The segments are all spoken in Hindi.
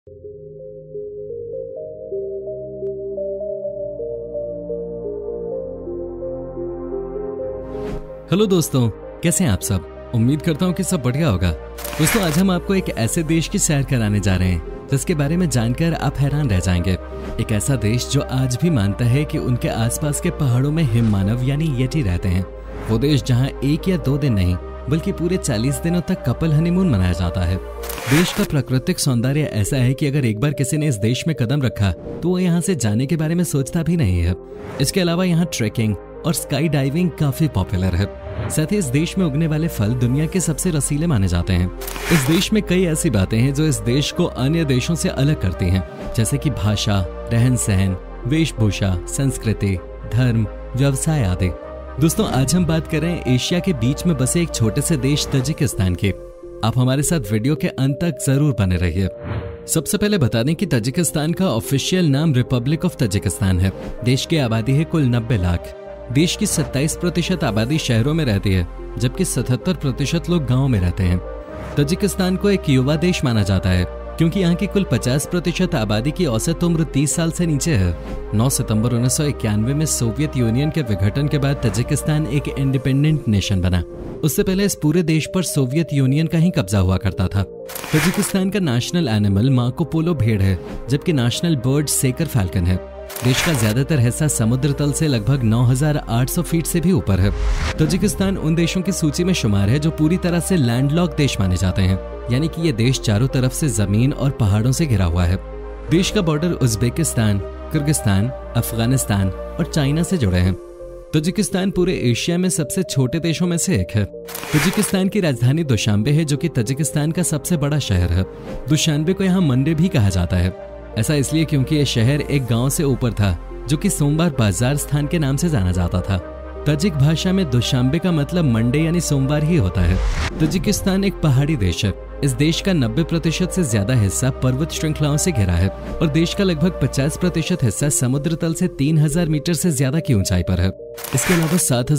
हेलो दोस्तों, कैसे हैं आप सब। उम्मीद करता हूँ कि सब बढ़िया होगा। दोस्तों, आज हम आपको एक ऐसे देश की सैर कराने जा रहे हैं जिसके बारे में जानकर आप हैरान रह जाएंगे। एक ऐसा देश जो आज भी मानता है कि उनके आसपास के पहाड़ों में हिममानव यानी येटी रहते हैं। वो देश जहाँ 1 या 2 दिन नहीं बल्कि पूरे 40 दिनों तक कपल हनीमून मनाया जाता है। देश का प्राकृतिक सौंदर्य ऐसा है कि अगर एक बार किसी ने इस देश में कदम रखा तो वो यहाँ से जाने के बारे में सोचता भी नहीं है। इसके अलावा यहाँ ट्रेकिंग और स्काई डाइविंग काफी पॉपुलर है। साथ ही इस देश में उगने वाले फल दुनिया के सबसे रसीले माने जाते हैं। इस देश में कई ऐसी बातें हैं जो इस देश को अन्य देशों से अलग करती हैं, जैसे कि भाषा, रहन सहन, वेशभूषा, संस्कृति, धर्म, व्यवसाय आदि। दोस्तों, आज हम बात कर रहे हैं एशिया के बीच में बसे एक छोटे से देश तजिकिस्तान की। आप हमारे साथ वीडियो के अंत तक जरूर बने रहिए। सबसे पहले बता दें कि तजिकिस्तान का ऑफिशियल नाम रिपब्लिक ऑफ तजिकिस्तान है। देश की आबादी है कुल 90 लाख। देश की 27% आबादी शहरों में रहती है, जबकि 77% लोग गांव में रहते हैं। तजिकिस्तान को एक युवा देश माना जाता है क्योंकि यहाँ की कुल 50% आबादी की औसत उम्र 30 साल से नीचे है। 9 सितंबर 1991 में सोवियत यूनियन के विघटन के बाद तजिकिस्तान एक इंडिपेंडेंट नेशन बना। उससे पहले इस पूरे देश पर सोवियत यूनियन का ही कब्जा हुआ करता था। तजिकिस्तान का नेशनल एनिमल मार्को पोलो भेड़ है, जबकि नेशनल बर्ड सेकर फैल्कन है। देश का ज्यादातर हिस्सा समुद्र तल से लगभग 9,800 फीट से भी ऊपर है। तजिकिस्तान उन देशों की सूची में शुमार है जो पूरी तरह से लैंडलॉक देश माने जाते हैं, यानी कि ये देश चारों तरफ से जमीन और पहाड़ों से घिरा हुआ है। देश का बॉर्डर उज्बेकिस्तान, किर्गिस्तान, अफगानिस्तान और चाइना से जुड़े हैं। तजिकिस्तान पूरे एशिया में सबसे छोटे देशों में से एक है। तजिकिस्तान की राजधानी दुशांबे है, जो कि तजिकिस्तान का सबसे बड़ा शहर है। दुशांबे को यहाँ मंडे भी कहा जाता है। ऐसा इसलिए क्योंकि यह शहर एक गांव से ऊपर था जो कि सोमवार बाजार स्थान के नाम से जाना जाता था। तजिक भाषा में दुशांबे का मतलब मंडे यानी सोमवार ही होता है। तजिकिस्तान एक पहाड़ी देश है। इस देश का 90% से ज्यादा हिस्सा पर्वत श्रृंखलाओं से घिरा है और देश का लगभग 50% हिस्सा समुद्र तल से 3000 मीटर से ज्यादा की ऊंचाई पर है। इसके अलावा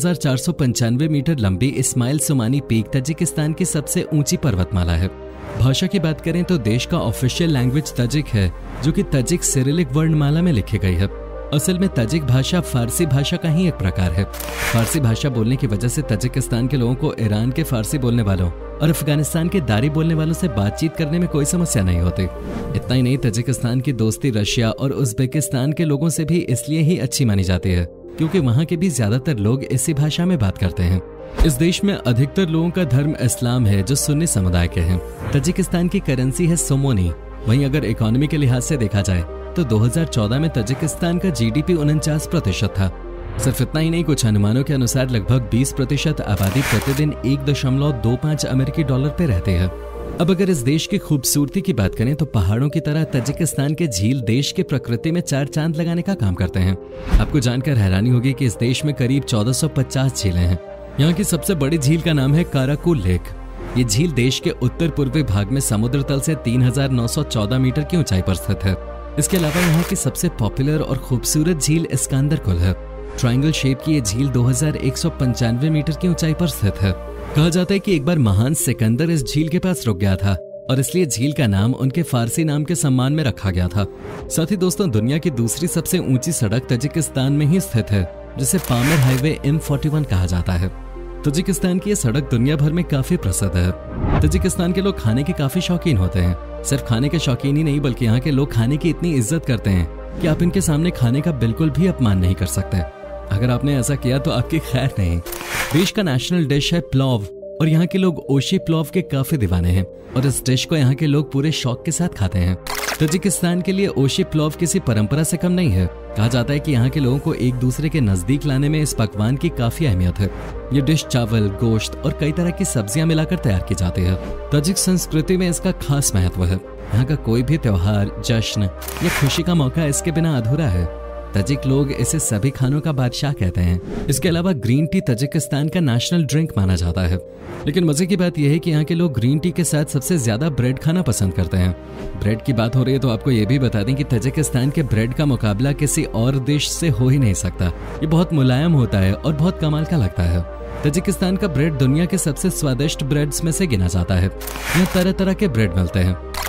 7495 मीटर लंबी इस्माइल सुमानी पीक तजिकिस्तान की सबसे ऊंची पर्वतमाला है। भाषा की बात करें तो देश का ऑफिशियल लैंग्वेज तजिक है, जो कि तजिक सिरिलिक वर्णमाला में लिखी गई है। असल में तजिक भाषा फारसी भाषा का ही एक प्रकार है। फारसी भाषा बोलने की वजह से तजिकिस्तान के लोगों को ईरान के फारसी बोलने वालों और अफगानिस्तान के दारी बोलने वालों से बातचीत करने में कोई समस्या नहीं होती। इतना ही नहीं, तजिकिस्तान की दोस्ती रशिया और उज्बेकिस्तान के लोगों से भी इसलिए ही अच्छी मानी जाती है क्योंकि वहाँ के भी ज्यादातर लोग इसी भाषा में बात करते हैं। इस देश में अधिकतर लोगों का धर्म इस्लाम है, जो सुन्नी समुदाय के हैं। तजिकिस्तान की करेंसी है सोमोनी। वहीं अगर इकोनॉमी के लिहाज से देखा जाए तो 2014 में तजिकिस्तान का जीडीपी 49% था। सिर्फ इतना ही नहीं, कुछ अनुमानों के अनुसार लगभग 20% आबादी प्रतिदिन 1.25 अमेरिकी डॉलर पे रहती है। अब अगर इस देश की खूबसूरती की बात करें तो पहाड़ों की तरह तजिकिस्तान के झील देश की प्रकृति में 4 चांद लगाने का काम करते हैं। आपको जानकर हैरानी होगी कि इस देश में करीब 1450 झीलें हैं। यहाँ की सबसे बड़ी झील का नाम है काराकुल लेक। ये झील देश के उत्तर पूर्वी भाग में समुद्र तल से 3914 मीटर की ऊंचाई पर स्थित है। इसके अलावा यहाँ की सबसे पॉपुलर और खूबसूरत झील इस्कांदर कुल है। ट्रायंगल शेप की ये झील 2195 मीटर की ऊंचाई पर स्थित है। कहा जाता है कि एक बार महान सिकंदर इस झील के पास रुक गया था और इसलिए झील का नाम उनके फारसी नाम के सम्मान में रखा गया था। साथ ही दोस्तों, दुनिया की दूसरी सबसे ऊंची सड़क तजिकिस्तान में ही स्थित है, जिसे पामिर हाईवे M41 कहा जाता है। तजिकिस्तान की यह सड़क दुनिया भर में काफी प्रसिद्ध है। तजिकिस्तान के लोग खाने के काफी शौकीन होते हैं। सिर्फ खाने के शौकीन ही नहीं, बल्कि यहाँ के लोग खाने की इतनी इज्जत करते हैं कि आप इनके सामने खाने का बिल्कुल भी अपमान नहीं कर सकते। अगर आपने ऐसा किया तो आपकी खैर नहीं। देश का नेशनल डिश है प्लाव और यहाँ के लोग ओशी प्लाव के काफी दीवाने हैं और इस डिश को यहाँ के लोग पूरे शौक के साथ खाते हैं। तजिकिस्तान के लिए ओशी प्लाव किसी परंपरा से कम नहीं है। कहा जाता है कि यहाँ के लोगों को एक दूसरे के नजदीक लाने में इस पकवान की काफी अहमियत है। ये डिश चावल, गोश्त और कई तरह की सब्जियां मिलाकर तैयार की जाती है। तजिक संस्कृति में इसका खास महत्व है। यहाँ का कोई भी त्योहार, जश्न या खुशी का मौका इसके बिना अधूरा है। तजिक लोग इसे सभी खानों का बादशाह कहते हैं। इसके अलावा ग्रीन टी तजिकिस्तान का नेशनल ड्रिंक माना जाता है। लेकिन मजे की बात यह है कि यहाँ के लोग ग्रीन टी के साथ सबसे ज्यादा ब्रेड खाना पसंद करते हैं। ब्रेड की बात हो रही है तो आपको ये भी बता दें कि तजिकिस्तान के ब्रेड का मुकाबला किसी और देश से हो ही नहीं सकता। ये बहुत मुलायम होता है और बहुत कमाल का लगता है। तजिकिस्तान का ब्रेड दुनिया के सबसे स्वादिष्ट ब्रेड्स में से गिना जाता है। यहाँ तरह तरह के ब्रेड मिलते हैं।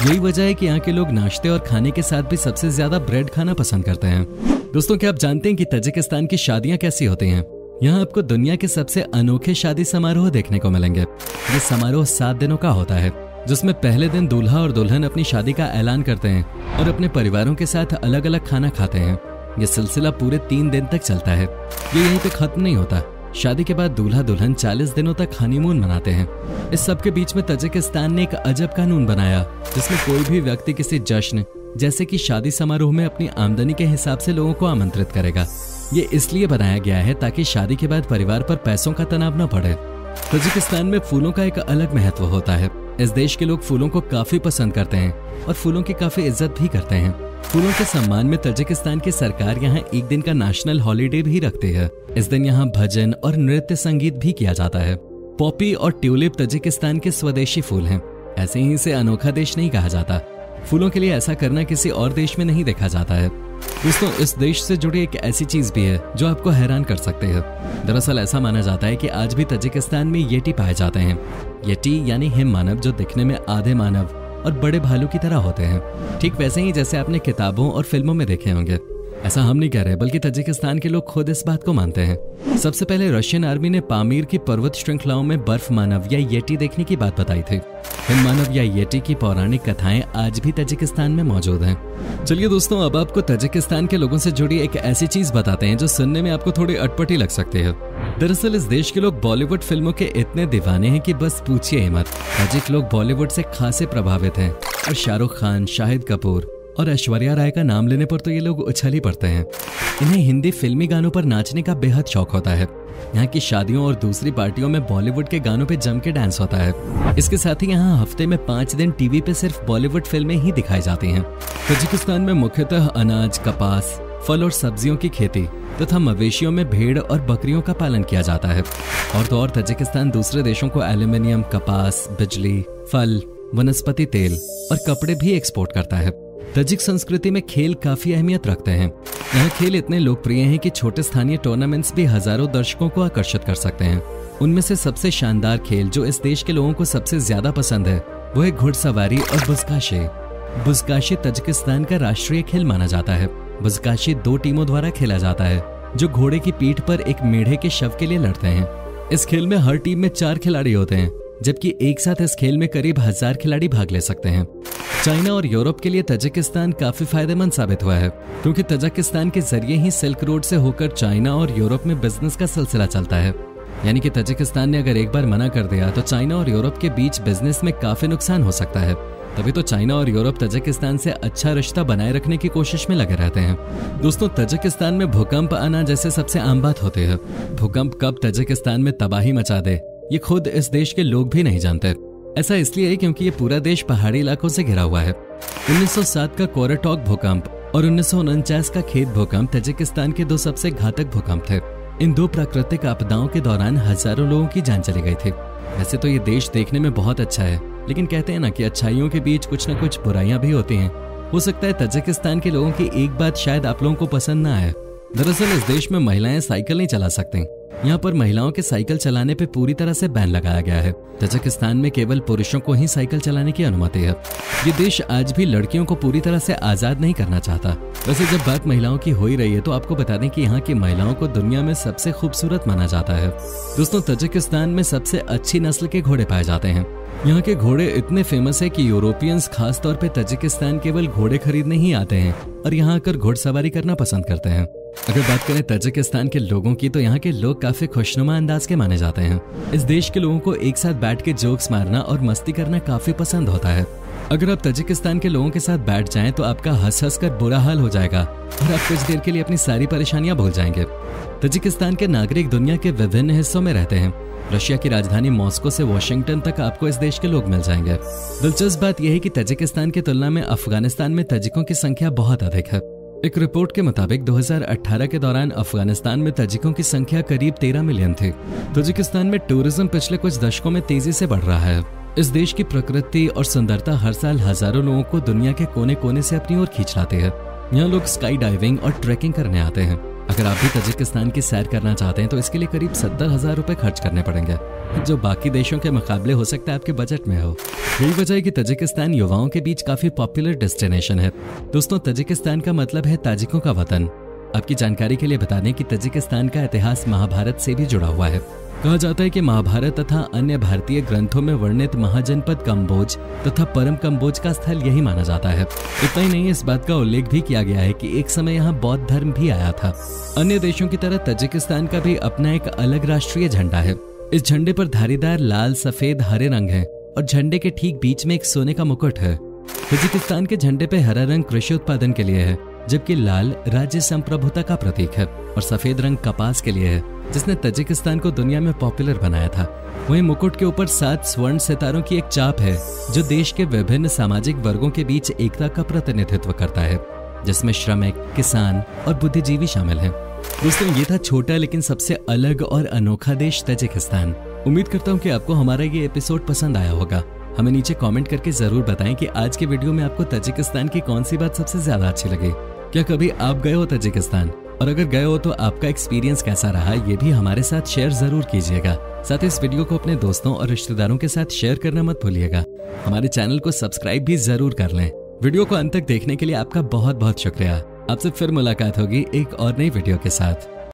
यही वजह है कि यहाँ के लोग नाश्ते और खाने के साथ भी सबसे ज्यादा ब्रेड खाना पसंद करते हैं। दोस्तों, क्या आप जानते हैं कि तजिकिस्तान की शादियां कैसी होती हैं? यहाँ आपको दुनिया के सबसे अनोखे शादी समारोह देखने को मिलेंगे। ये समारोह 7 दिनों का होता है, जिसमें पहले दिन दूल्हा और दुल्हन अपनी शादी का ऐलान करते हैं और अपने परिवारों के साथ अलग अलग खाना खाते हैं। ये सिलसिला पूरे 3 दिन तक चलता है। ये यहीं पे खत्म नहीं होता। शादी के बाद दूल्हा दुल्हन 40 दिनों तक हनीमून मनाते हैं। इस सब के बीच में तजिकिस्तान ने एक अजब कानून बनाया, जिसमें कोई भी व्यक्ति किसी जश्न जैसे कि शादी समारोह में अपनी आमदनी के हिसाब से लोगों को आमंत्रित करेगा। ये इसलिए बनाया गया है ताकि शादी के बाद परिवार पर पैसों का तनाव न पड़े। तजिकिस्तान में फूलों का एक अलग महत्व होता है। इस देश के लोग फूलों को काफी पसंद करते हैं और फूलों की काफी इज्जत भी करते हैं। फूलों के सम्मान में तजिकिस्तान की सरकार यहाँ एक दिन का नेशनल हॉलिडे भी रखती है। इस दिन यहाँ भजन और नृत्य संगीत भी किया जाता है। पॉपी और ट्यूलिप तजिकिस्तान के स्वदेशी फूल हैं। ऐसे ही इसे अनोखा देश नहीं कहा जाता। फूलों के लिए ऐसा करना किसी और देश में नहीं देखा जाता है। दोस्तों, इस देश से जुड़ी एक ऐसी चीज भी है जो आपको हैरान कर सकती है। दरअसल ऐसा माना जाता है कि आज भी तजिकिस्तान में येटी पाए जाते हैं। येटी यानी हिम मानव, जो दिखने में आधे मानव और बड़े भालू की तरह होते हैं, ठीक वैसे ही जैसे आपने किताबों और फिल्मों में देखे होंगे। ऐसा हम नहीं कह रहे, बल्कि तजिकिस्तान के लोग खुद इस बात को मानते हैं। सबसे पहले रशियन आर्मी ने पामीर की पर्वत श्रृंखलाओं में बर्फ मानव या येटी देखने की बात बताई थी। हिम मानव या येटी की पौराणिक कथाएं आज भी तजिकिस्तान में मौजूद हैं। चलिए दोस्तों, अब आपको तजिकिस्तान के लोगों से जुड़ी एक ऐसी चीज बताते हैं जो सुनने में आपको थोड़ी अटपटी लग सकती है। दरअसल इस देश के लोग बॉलीवुड फिल्मों के इतने दीवाने हैं कि बस पूछिए ही मत। तजिक लोग बॉलीवुड से खासे प्रभावित हैं और शाहरुख खान, शाहिद कपूर और ऐश्वर्या राय का नाम लेने पर तो ये लोग उछल ही पड़ते हैं। इन्हें हिंदी फिल्मी गानों पर नाचने का बेहद शौक होता है। यहाँ की शादियों और दूसरी पार्टियों में बॉलीवुड के गानों पे जम के डांस होता है। इसके साथ ही यहाँ हफ्ते में 5 दिन टीवी पे सिर्फ बॉलीवुड फिल्में ही दिखाई जाती हैं। तजिकिस्तान में मुख्यतः अनाज, कपास, फल और सब्जियों की खेती तथा मवेशियों में भेड़ और बकरियों का पालन किया जाता है। और तो और तजिकिस्तान दूसरे देशों को एल्यूमिनियम, कपास, बिजली, फल, वनस्पति तेल और कपड़े भी एक्सपोर्ट करता है। तजिक संस्कृति में खेल काफी अहमियत रखते हैं। यहाँ खेल इतने लोकप्रिय हैं कि छोटे स्थानीय टूर्नामेंट्स भी हजारों दर्शकों को आकर्षित कर सकते हैं। उनमें से सबसे शानदार खेल जो इस देश के लोगों को सबसे ज्यादा पसंद है वो है घुड़सवारी और बुज़काशी। बुज़काशी तजिकिस्तान का राष्ट्रीय खेल माना जाता है। बुज़काशी 2 टीमों द्वारा खेला जाता है जो घोड़े की पीठ पर एक मेढ़े के शव के लिए लड़ते हैं। इस खेल में हर टीम में 4 खिलाड़ी होते हैं, जबकि एक साथ इस खेल में करीब 1000 खिलाड़ी भाग ले सकते हैं। चाइना और यूरोप के लिए तजिकिस्तान काफी फायदेमंद साबित हुआ है, क्योंकि तजिकिस्तान के जरिए ही सिल्क रोड से होकर चाइना और यूरोप में बिजनेस का सिलसिला चलता है। यानी कि तजिकिस्तान ने अगर एक बार मना कर दिया तो चाइना और यूरोप के बीच बिजनेस में काफी नुकसान हो सकता है। तभी तो चाइना और यूरोप तजिकिस्तान से अच्छा रिश्ता बनाए रखने की कोशिश में लगे रहते हैं। दोस्तों, तजिकिस्तान में भूकंप आना जैसे सबसे आम बात होती है। भूकंप कब तजिकिस्तान में तबाही मचा दे ये खुद इस देश के लोग भी नहीं जानते। ऐसा इसलिए है क्योंकि ये पूरा देश पहाड़ी इलाकों से घिरा हुआ है। 1907 का कोराटॉक भूकंप और 1949 का खेत भूकंप तजिकिस्तान के 2 सबसे घातक भूकंप थे। इन 2 प्राकृतिक आपदाओं के दौरान हजारों लोगों की जान चली गई थी। वैसे तो ये देश देखने में बहुत अच्छा है, लेकिन कहते हैं ना कि अच्छाइयों के बीच कुछ न कुछ बुराइयां भी होती हैं। हो सकता है तजिकिस्तान के लोगों की एक बात शायद आप लोगों को पसंद ना आए। दरअसल इस देश में महिलाएं साइकिल नहीं चला सकती। यहाँ पर महिलाओं के साइकिल चलाने पे पूरी तरह से बैन लगाया गया है। तजिकिस्तान में केवल पुरुषों को ही साइकिल चलाने की अनुमति है। ये देश आज भी लड़कियों को पूरी तरह से आजाद नहीं करना चाहता। वैसे जब बात महिलाओं की हो ही रही है तो आपको बता दें कि यहाँ की महिलाओं को दुनिया में सबसे खूबसूरत माना जाता है। दोस्तों, तजिकिस्तान में सबसे अच्छी नस्ल के घोड़े पाए जाते हैं। यहाँ के घोड़े इतने फेमस है कि यूरोपियंस खास तौर पे तजिकिस्तान केवल घोड़े खरीदने ही आते हैं और यहाँ आकर घुड़सवारी करना पसंद करते हैं। अगर बात करें तजिकिस्तान के लोगों की तो यहाँ के लोग काफी खुशनुमा अंदाज के माने जाते हैं। इस देश के लोगों को एक साथ बैठ के जोक्स मारना और मस्ती करना काफी पसंद होता है। अगर आप तजिकिस्तान के लोगों के साथ बैठ जाएं तो आपका हंस हंस कर बुरा हाल हो जाएगा और आप कुछ देर के लिए अपनी सारी परेशानियां भूल जाएंगे। तजिकिस्तान के नागरिक दुनिया के विभिन्न हिस्सों में रहते हैं। रशिया की राजधानी मॉस्को से वॉशिंगटन तक आपको इस देश के लोग मिल जाएंगे। दिलचस्प बात यह है कि तजिकिस्तान की तुलना में अफगानिस्तान में तजिकों की संख्या बहुत अधिक है। एक रिपोर्ट के मुताबिक 2018 के दौरान अफगानिस्तान में तजिकों की संख्या करीब 13 मिलियन थी। तजिकिस्तान में टूरिज्म पिछले कुछ दशकों में तेजी से बढ़ रहा है। इस देश की प्रकृति और सुंदरता हर साल हजारों लोगों को दुनिया के कोने कोने से अपनी ओर खींच लाती है। यहाँ लोग स्काई डाइविंग और ट्रैकिंग करने आते हैं। अगर आप भी तजिकिस्तान की सैर करना चाहते हैं तो इसके लिए करीब 70,000 रुपए खर्च करने पड़ेंगे, जो बाकी देशों के मुकाबले हो सकता है आपके बजट में हो। यही वजह है कि तजिकिस्तान युवाओं के बीच काफी पॉपुलर डेस्टिनेशन है। दोस्तों, तजिकिस्तान का मतलब है ताजिकों का वतन। आपकी जानकारी के लिए बता दें कि तजिकिस्तान का इतिहास महाभारत से भी जुड़ा हुआ है। कहा जाता है कि महाभारत तथा अन्य भारतीय ग्रंथों में वर्णित महाजनपद कम्बोज तथा परम कम्बोज का स्थल यही माना जाता है। इतना ही नहीं, इस बात का उल्लेख भी किया गया है कि एक समय यहाँ बौद्ध धर्म भी आया था। अन्य देशों की तरह तजिकिस्तान का भी अपना एक अलग राष्ट्रीय झंडा है। इस झंडे पर धारीदार लाल, सफेद, हरे रंग है और झंडे के ठीक बीच में एक सोने का मुकुट है। तजिकिस्तान के झंडे पे हरा रंग कृषि उत्पादन के लिए है, जबकि लाल राज्य संप्रभुता का प्रतीक है और सफेद रंग कपास के लिए है, जिसने तजिकिस्तान को दुनिया में पॉपुलर बनाया था। वहीं मुकुट के ऊपर 7 स्वर्ण सितारों की एक चाप है, जो देश के विभिन्न सामाजिक वर्गों के बीच एकता का प्रतिनिधित्व करता है, जिसमें श्रमिक, किसान और बुद्धिजीवी शामिल हैं। दोस्तों, ये था छोटा लेकिन सबसे अलग और अनोखा देश तजिकिस्तान। उम्मीद करता हूँ कि आपको हमारा ये एपिसोड पसंद आया होगा। हमें नीचे कमेंट करके जरूर बताएं कि आज के वीडियो में आपको तजिकिस्तान की कौन सी बात सबसे ज्यादा अच्छी लगी। क्या कभी आप गए हो तजिकिस्तान? और अगर गए हो तो आपका एक्सपीरियंस कैसा रहा, ये भी हमारे साथ शेयर जरूर कीजिएगा। साथ ही इस वीडियो को अपने दोस्तों और रिश्तेदारों के साथ शेयर करना मत भूलिएगा। हमारे चैनल को सब्सक्राइब भी जरूर कर लें। वीडियो को अंत तक देखने के लिए आपका बहुत बहुत शुक्रिया। आपसे फिर मुलाकात होगी एक और नई वीडियो के साथ।